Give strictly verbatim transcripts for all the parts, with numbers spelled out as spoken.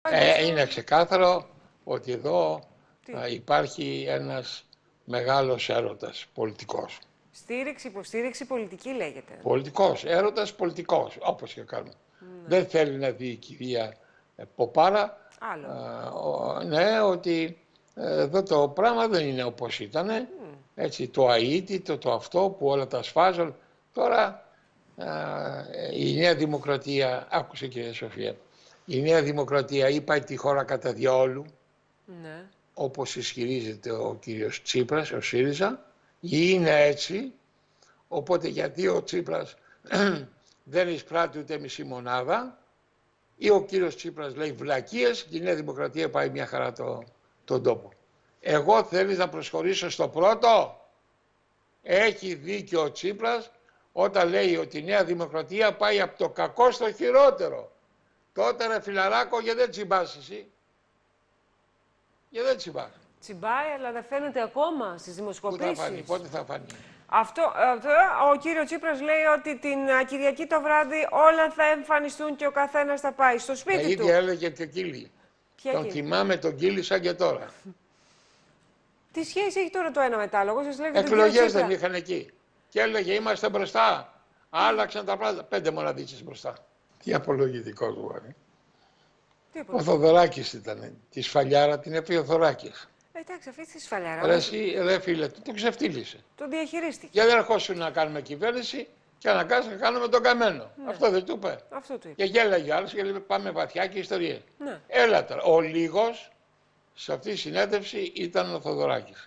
Ε, είναι ξεκάθαρο ότι εδώ α, υπάρχει ένας μεγάλος έρωτας πολιτικός. Στήριξη, υποστήριξη, πολιτική λέγεται. Πολιτικός, έρωτας πολιτικός, όπως και κάνουμε. Ναι. Δεν θέλει να δει η κυρία Ποπάρα, Άλλο. Α, ο, ναι, ότι ε, εδώ το πράγμα δεν είναι όπως ήταν. Mm. Έτσι, το αίτητο, το αυτό που όλα τα σφάζουν. Τώρα α, η Νέα Δημοκρατία, άκουσε κυρία Σοφία, η Νέα Δημοκρατία ή πάει τη χώρα κατά διαόλου, ναι, όπως ισχυρίζεται ο κύριος Τσίπρας, ο ΣΥΡΙΖΑ, ή είναι έτσι, οπότε γιατί ο Τσίπρας δεν εισπράττει ούτε μισή μονάδα, ή ο κύριος Τσίπρας λέει βλακίες και η Νέα Δημοκρατία πάει μια χαρά το, τον τόπο. Εγώ θέλεις να προσχωρήσω στο πρώτο. Έχει δίκιο ο Τσίπρας όταν λέει ότι η Νέα Δημοκρατία πάει από το κακό στο χειρότερο. Τότε ρε φιλαράκο, γιατί δεν τσιμπάς εσύ. Γιατί δεν τσιμπάς. Τσιμπάει, αλλά δεν φαίνεται ακόμα στις δημοσκοπήσεις. Πού θα φανεί, πότε θα φανεί. Αυτό, αυτό, ο κύριο Τσίπρας λέει ότι την Κυριακή το βράδυ όλα θα εμφανιστούν και ο καθένας θα πάει στο σπίτι ε, του. Ήδη έλεγε και ο Κίλη. Ποια τον Κίλη? θυμάμαι τον Κίλη σαν και τώρα. Τι σχέση έχει τώρα το ένα με το άλλο? Εκλογές δεν είχαν εκεί. Και έλεγε είμαστε μπροστά. Άλλαξαν τα πράγματα. Πέντε μοναδίτσες μπροστά. Τι απολογητικό του είναι. Ο Θοδωράκης ήταν. Τη σφαλιάρα την έφυγε ο Θοδωράκης. Εντάξει, αυτή τη σφαλιάρα. Ρε, εσύ, ρε φίλε, το ξεφτύλισε. Το διαχειρίστηκε. Γιατί δεν ερχόσουν να κάνουμε κυβέρνηση και αναγκάσουν να κάνουμε τον καμένο. Ναι. Αυτό δεν του είπε. Αυτό του είπε. Και γέλαγε άλλο και λέει πάμε βαθιά και ιστορία. Ναι. Έλα τώρα. Ο λίγος σε αυτή τη συνέντευξη ήταν ο Θοδωράκης.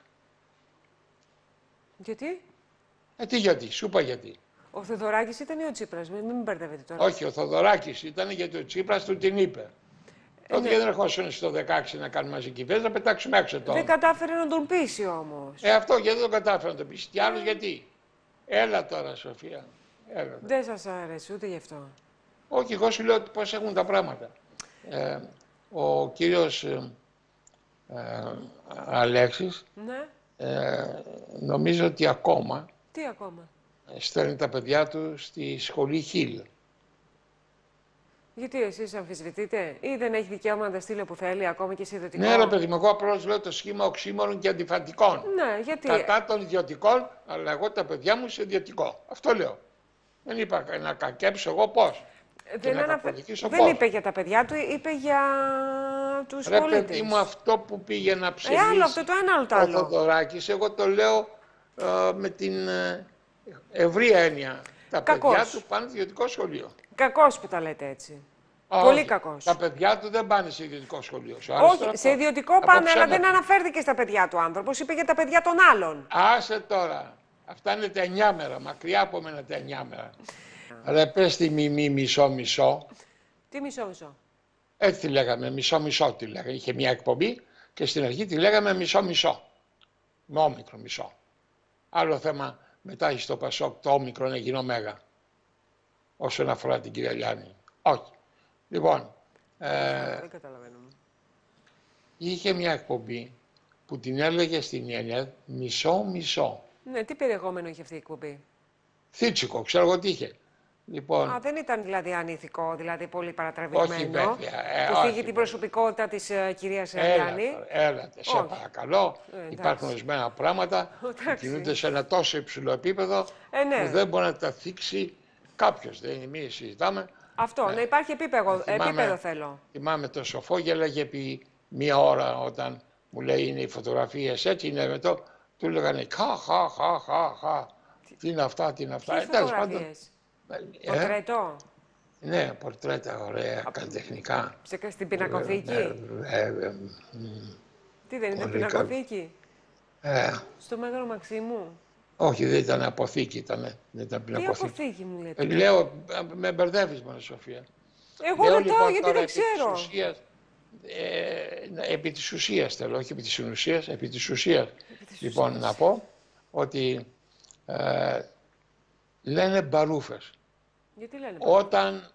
Γιατί? Ε, τι γιατί, σου είπα γιατί. Ο Θοδωράκης ήταν ή ο Τσίπρας, μην, μην μπερδεύετε τώρα. Όχι, ο Θοδωράκης ήταν γιατί ο Τσίπρας του την είπε. Τότε ναι. δεν ερχόσουν στο δεκαέξι να κάνουμε μαζί κυβέρνηση, να πετάξουμε έξω τώρα. Δεν κατάφερε να τον πείσει όμως. Ε, αυτό γιατί δεν τον κατάφερε να τον πείσει. Τι άλλο γιατί. Έλα τώρα, Σοφία. Έλα. Δεν σας άρεσε ούτε γι' αυτό. Όχι, εγώ σου λέω πώς έχουν τα πράγματα. Ε, ο κύριος ε, ε, Αλέξης, ναι. ε, νομίζω ότι ακόμα, τι ακόμα, στέλνει τα παιδιά του στη σχολή Χίλ. Γιατί εσείς αμφισβητείτε ή δεν έχει δικαίωμα να τα στείλει όπου θέλει, ακόμα και σε ιδιωτικό? Ναι, ρε παιδί μου, εγώ απλώς λέω το σχήμα οξύμορων και αντιφατικών. Ναι, γιατί. Κατά των ιδιωτικών, αλλά εγώ τα παιδιά μου σε ιδιωτικό. Αυτό λέω. Δεν είπα να κακέψω εγώ πώς. Δεν, αναφε... δεν είπε για τα παιδιά του, είπε για τους ρε πολίτες. Παιδί μου, αυτό που πήγε να ψηφίσει ε, άλλο, αυτό το ένα, άλλο το άλλο. ο Θοδωράκης, εγώ το λέω ε, με την ε, ευρία έννοια. Τα Κακός. παιδιά του πάνε σε ιδιωτικό σχολείο. Κακός που τα λέτε έτσι. Α, Πολύ όχι. κακός. Τα παιδιά του δεν πάνε σε ιδιωτικό σχολείο. Όχι, σε ιδιωτικό πάνε, αλλά δεν αναφέρθηκε στα παιδιά του άνθρωπος. Είπε για τα παιδιά των άλλων. Άσε τώρα. Αυτά είναι τα εννιά μέρα. Μακριά από μένα τα εννιά μέρα. Ρε πες τη μιμή μισό-μισό. Τι μισό-μισό? Έτσι τη λέγαμε, μισό-μισό τη λέγαμε. Είχε μια εκπομπή και στην αρχή τη λέγαμε μισό-μισό. Με όμικρο μισό. Άλλο θέμα μετά έχει στο Πασόκ το όμικρο να γίνω μέγα. Όσον αφορά την κυρία Λιάννη. Όχι. Λοιπόν, ε, δεν καταλαβαίνω. Είχε μια εκπομπή που την έλεγε στην ΕΝΕΔ μισό-μισό. Ναι, τι περιεχόμενο είχε αυτή η εκπομπή? Θίτσικο, ξέρω εγώ τι είχε. Λοιπόν, Α, δεν ήταν δηλαδή ανήθικο, δηλαδή πολύ παρατραβηγμένο. Όχι βέβαια. Ε, που όχι, θίγει την βέβαια. προσωπικότητα της uh, κυρίας Λιάννη. Έλατε, σε όχι. παρακαλώ. Ε, Υπάρχουν ορισμένα πράγματα που κινούνται σε ένα τόσο υψηλό επίπεδο ε, ναι. που δεν μπορεί να τα θίξει κάποιος. Δεν είναι, μη συζητάμε. Αυτό, ε, να υπάρχει επίπεδο, θυμάμαι, επίπεδο θέλω. Θυμάμαι το σοφό και έλεγε επί μία ώρα όταν μου λέει είναι οι φωτογραφίες έτσι, είναι με το, του έλεγανε χα, χα, χα, χα, χα. Τι είναι αυτά, τι είναι αυτά. Ποιες φωτογραφίες? Ε, πορτρέτο? Ναι, πορτρέτα, ωραία, καλλιτεχνικά. Στην πινακοθήκη? Ε, ε, ε, ε, τι δεν ήταν πινακοθήκη? Ε, Στο Μέγαρο Μαξίμου? όχι, δεν ήταν αποθήκη, ήταν, δεν ήταν πινακοθήκη. Τι αποθήκη μου λέτε? Ε, λέω, με μπερδεύεις μόνο, Σοφία. Εγώ λέω, ρωτάω λοιπόν, γιατί τώρα, δεν επί ξέρω. Της ουσίας, ε, επί της ουσίας θέλω, όχι επί της ουσίας, επί της ουσίας. Επί της λοιπόν, ουσίας. να πω ότι ε, λένε μπαρούφες. Γιατί λένε Όταν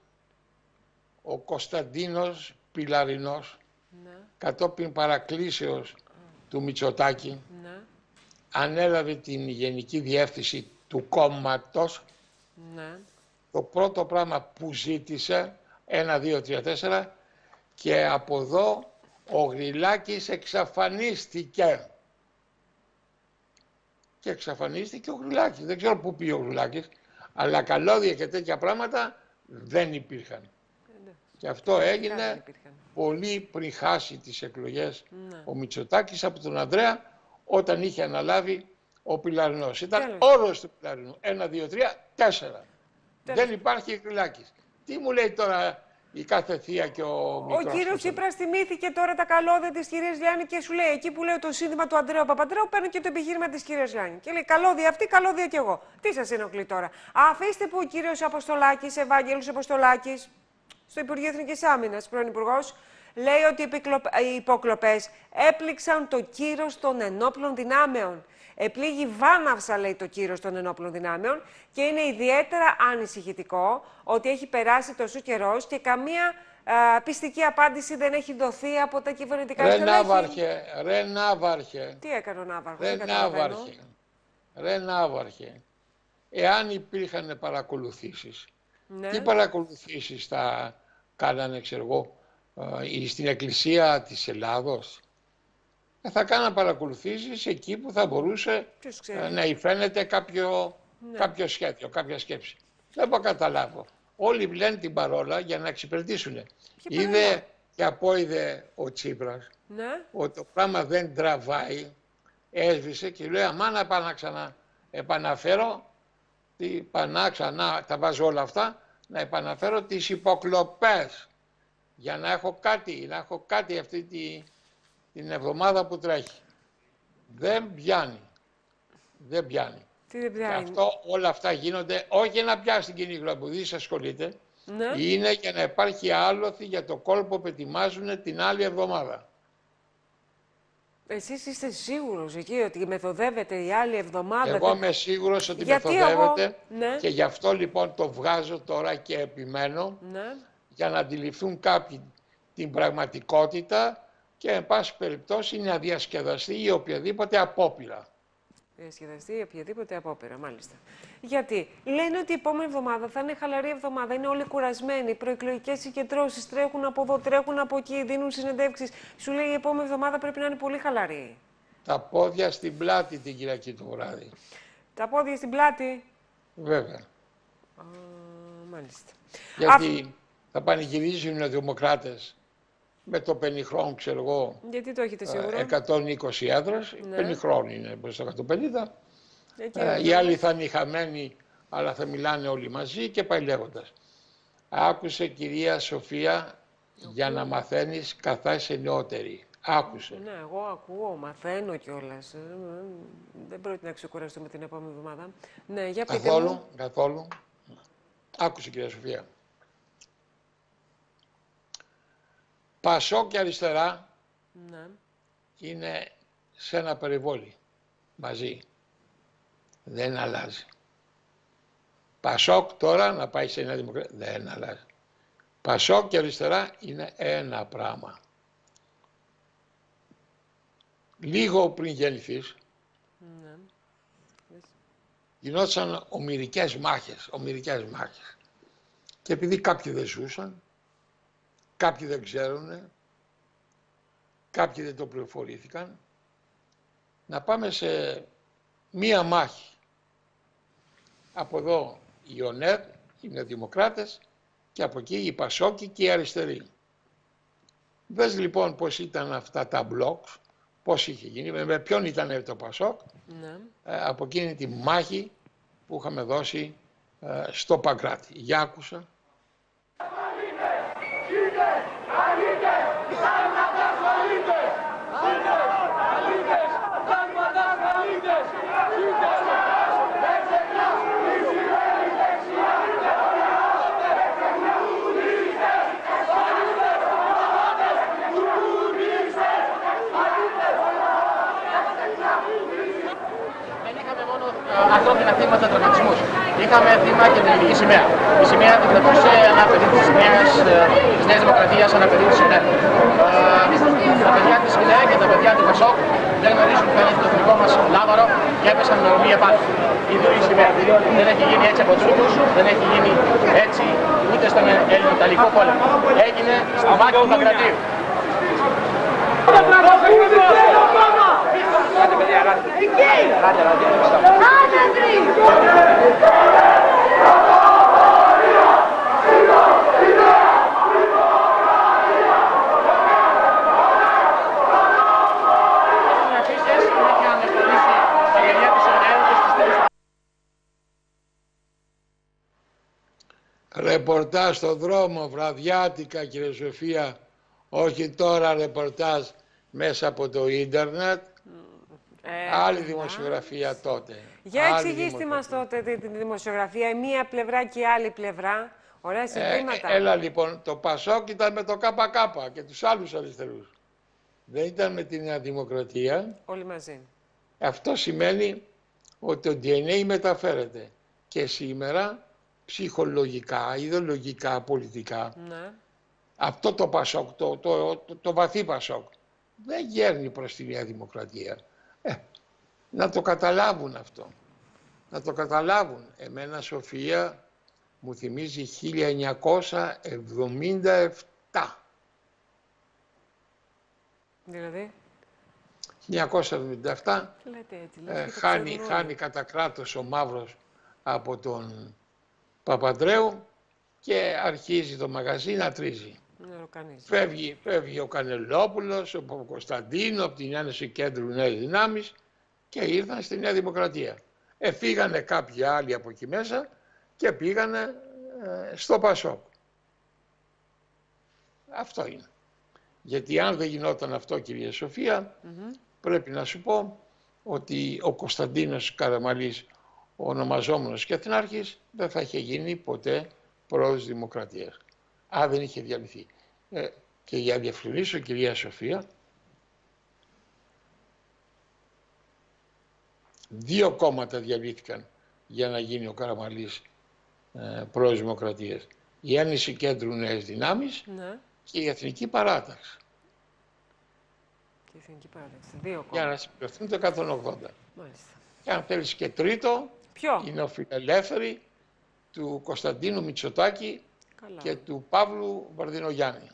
ο Κωνσταντίνος Πιλαρινός, ναι. κατόπιν παρακλήσεως mm. του Μητσοτάκη, ναι. ανέλαβε την γενική διεύθυνση του κόμματος, ναι. το πρώτο πράγμα που ζήτησε, ένα, δύο, τρία, τέσσερα, Και από εδώ ο Γρυλάκης εξαφανίστηκε. Και εξαφανίστηκε ο Γρυλάκης. Δεν ξέρω πού πήγε ο Γρυλάκης, αλλά καλώδια και τέτοια πράγματα δεν υπήρχαν. Ε, και αυτό έγινε πολύ πριν χάσει τις εκλογές ναι. ο Μητσοτάκης από τον Ανδρέα, όταν είχε αναλάβει ο Πιλαρινός. Ήταν Τέλος. όρος του Πιλαρινού. Ένα, δύο, τρία, τέσσερα. Τέλος. Δεν υπάρχει Γρυλάκης. Τι μου λέει τώρα η κάθε θεία και ο μικρός. Ο κύριος Τσίπρας θυμήθηκε τώρα τα καλώδια της κυρίας Λιάννη και σου λέει εκεί που λέει το σύνθημα του Ανδρέου Παπανδρέου, παίρνει και το επιχείρημα της κυρίας Λιάννη. Και λέει καλώδια αυτή, καλώδια κι εγώ. Τι σας ενοχλεί τώρα? Αφήστε που ο κύριος Αποστολάκης, Ευάγγελος Αποστολάκης, στο Υπουργείο Εθνικής Άμυνας, πρώην Υπουργός, λέει ότι οι υποκλοπές έπληξαν το κύρος των ενόπλων δυνάμεων. Επλήγει βάναυσα, λέει, το κύρος των ενόπλων δυνάμεων και είναι ιδιαίτερα ανησυχητικό ότι έχει περάσει τόσο καιρός και καμία α, πιστική απάντηση δεν έχει δοθεί από τα κυβερνητικά στελέχη. Ρε Ναύαρχε, ρε Ναύαρχε. Τι έκανε ο Ναύαρχος? Ρε Ναύαρχε, ρε Ναύαρχε. Εάν υπήρχαν παρακολουθήσεις, ναι. τι παρακολουθήσεις θα κάνανε, ξέρω εγώ, στην Εκκλησία της Ελλάδος? Θα κάναν παρακολουθήσεις εκεί που θα μπορούσε να υφαίνεται κάποιο, ναι. κάποιο σχέδιο, κάποια σκέψη. Δεν μπορώ να καταλάβω. Όλοι λένε την παρόλα για να εξυπηρετήσουν. Είδε και απόειδε ο Τσίπρας ναι. ότι το πράγμα δεν τραβάει, έσβησε και λέει αμά να πάω να ξανά επαναφέρω, τι, πανά, ξανά, τα βάζω όλα αυτά, να επαναφέρω τις υποκλοπές για να έχω κάτι, να έχω κάτι αυτή τη... την εβδομάδα που τρέχει. Δεν πιάνει. Δεν πιάνει. Τι δεν πιάνει? Και αυτό, όλα αυτά γίνονται όχι για να πιάσει την κοινή γνώμη που δεν ασχολείται, ναι. είναι για να υπάρχει άλοθη για το κόλπο που ετοιμάζουν την άλλη εβδομάδα. Εσείς είστε σίγουρος εκεί ότι μεθοδεύεται η άλλη εβδομάδα? Εγώ είμαι σίγουρος ότι γιατί μεθοδεύεται εγώ... ναι. και γι' αυτό λοιπόν το βγάζω τώρα και επιμένω ναι. για να αντιληφθούν κάποιοι την πραγματικότητα και εν πάση περιπτώσει να διασκεδαστεί η οποιαδήποτε απόπειρα. Διασκεδαστεί η οποιαδήποτε απόπειρα, μάλιστα. Γιατί λένε ότι η επόμενη εβδομάδα θα είναι χαλαρή εβδομάδα, είναι όλοι κουρασμένοι, προεκλογικές συγκεντρώσεις, τρέχουν από εδώ, τρέχουν από εκεί, δίνουν συνεντεύξεις. Σου λέει η επόμενη εβδομάδα πρέπει να είναι πολύ χαλαρή. Τα πόδια στην πλάτη την Κυριακή το βράδυ. Τα πόδια στην πλάτη. Βέβαια. Α, μάλιστα. Γιατί Α... θα πανηγυρίζουν οι δημοκράτες με το πενιχρόν, ξέρω εγώ, γιατί το έχετε σίγουρο? εκατόν είκοσι έδρες, ναι. πενιχρόν είναι προς το εκατόν πενήντα. Ε, οι άλλοι θα είναι χαμένοι, αλλά θα μιλάνε όλοι μαζί και πάει λέγοντας. Άκουσε κυρία Σοφία, για να μαθαίνεις καθά είσαι νεότερη. Άκουσε. Ναι, εγώ ακούω, μαθαίνω κιόλας. Δεν πρόκειται να ξεκουραστούμε την επόμενη εβδομάδα. Ναι, για πείτε καθόλου, μου. καθόλου. Άκουσε κυρία Σοφία. Πασόκ και αριστερά ναι. είναι σε ένα περιβόλι μαζί. Δεν αλλάζει. Πασόκ τώρα να πάει σε Νέα Δημοκρατία δεν αλλάζει. Πασόκ και αριστερά είναι ένα πράγμα. Λίγο πριν γεννηθείς ναι. γινόντουσαν ομηρικές μάχες, ομηρικές μάχες. Και επειδή κάποιοι δεν ζούσαν, κάποιοι δεν ξέρουν, κάποιοι δεν το πληροφορήθηκαν, να πάμε σε μία μάχη. Από εδώ οι ΟΝΕΡ, οι Νεοδημοκράτες, και από εκεί οι Πασόκοι και οι αριστεροί. Δες λοιπόν πώς ήταν αυτά τα μπλοκ, πώς είχε γίνει, με ποιον ήταν το Πασόκ, ναι. ε, από εκείνη τη μάχη που είχαμε δώσει ε, στο Παγκράτη. Για άκουσα. Ανθρώπινα θύματα τραυματισμούς. Είχαμε θύμα και την ελληνική σημαία. Η σημαία την κρατούσε ένα παιδί της Νέας, της Νέας Δημοκρατίας, ένα παιδί της ΣΥΝΕ. Τα παιδιά της ΣΥΝΕ και τα παιδιά του Πασόκ δεν γνωρίζουν ποιο είναι το εθνικό μας λάβαρο και έπεσαν με ορμή επάνω. Η ίδια η σημαία. Δεν έχει γίνει έτσι από τους Τούρκους, δεν έχει γίνει έτσι ούτε είτε στον Ελληνοταλικό πόλεμο. Έγινε στη μάχη του Παγκρατίου. Ρεπορτάζ στον δρόμο, βραδιάτικα, κύριε Σοφία, όχι τώρα ρεπορτάζ μέσα από το ίντερνετ. Ε, άλλη δημοσιογραφία τότε. Για εξηγήστε μας τότε τη, τη, τη δημοσιογραφία, η μία πλευρά και η άλλη πλευρά. Ωραία συγκρίνματα. Ε, έλα λοιπόν, το Πασόκ ήταν με το ΚΚ και τους άλλους αριστερούς. Δεν ήταν με τη Νέα Δημοκρατία. Όλοι μαζί. Αυτό σημαίνει ότι το ντι εν έι μεταφέρεται. Και σήμερα, ψυχολογικά, ιδεολογικά, πολιτικά, ναι. αυτό το Πασόκ, το, το, το, το βαθύ Πασόκ, δεν γέρνει προς τη Νέα Δημοκρατία. Ε, να το καταλάβουν αυτό. Να το καταλάβουν. Εμένα, Σοφία, μου θυμίζει χίλια εννιακόσια εβδομήντα επτά. Δηλαδή? χίλια εννιακόσια εβδομήντα επτά λέτε έτσι, ε, χάνει, χάνει κατά κράτος ο Μαύρος από τον Παπαντρέου και αρχίζει το μαγαζί να τρίζει. Φεύγει, φεύγει ο Κανελόπουλος, ο Κωνσταντίνο από την Ένωση Κέντρου Νέες Δυνάμεις και ήρθαν στη Νέα Δημοκρατία. Ε, φύγανε κάποιοι άλλοι από εκεί μέσα και πήγανε ε, στο Πασόκ. Αυτό είναι. Γιατί αν δεν γινόταν αυτό, κυρία Σοφία, mm-hmm. πρέπει να σου πω ότι ο Κωνσταντίνος Καραμαλής, ο ονομαζόμενος και Εθνάρχης, δεν θα είχε γίνει ποτέ πρόεδρος Δημοκρατίας. Αν δεν είχε διαλυθεί. Ε, και για να διευκρινίσω, κυρία Σοφία, δύο κόμματα διαλύθηκαν για να γίνει ο Καραμαλής ε, πρόεδρος Δημοκρατίας. Η Ένωση Κέντρου Νέες Δυνάμεις ναι. και η Εθνική Παράταξη. Και η Εθνική Παράταξη. Δύο κόμματα. Για να συμπληρωθούν το εκατόν ογδόντα. Μάλιστα. Και αν θέλεις και τρίτο, ποιο? Είναι ο Φιλελεύθεροι του Κωνσταντίνου Μητσοτάκη Καλά. και του Παύλου Βαρδινογιάννη.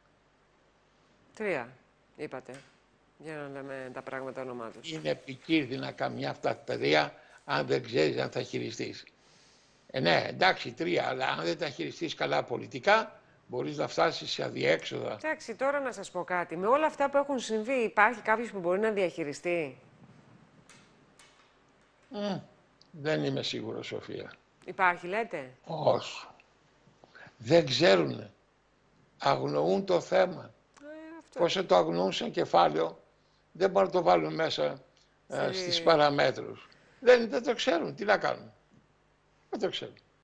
Τρία, είπατε, για να λέμε τα πράγματα όνομά τους. Είναι επικίνδυνα καμιά αυτά τα παιδιά, αν δεν ξέρεις αν θα χειριστείς. Ε, ναι, εντάξει, τρία, αλλά αν δεν τα χειριστείς καλά πολιτικά, μπορείς να φτάσεις σε αδιέξοδα. Εντάξει, τώρα να σας πω κάτι. Με όλα αυτά που έχουν συμβεί, υπάρχει κάποιος που μπορεί να διαχειριστεί? Mm, δεν είμαι σίγουρος, Σοφία. Υπάρχει, λέτε? Όχι. Δεν ξέρουνε. Αγνοούν το θέμα. Πόσο το αγνοούν σαν κεφάλαιο, δεν μπορούν να το βάλουν μέσα ε, στις παραμέτρους. Δεν, δεν το ξέρουν. Τι να κάνουν. Δεν το ξέρουν.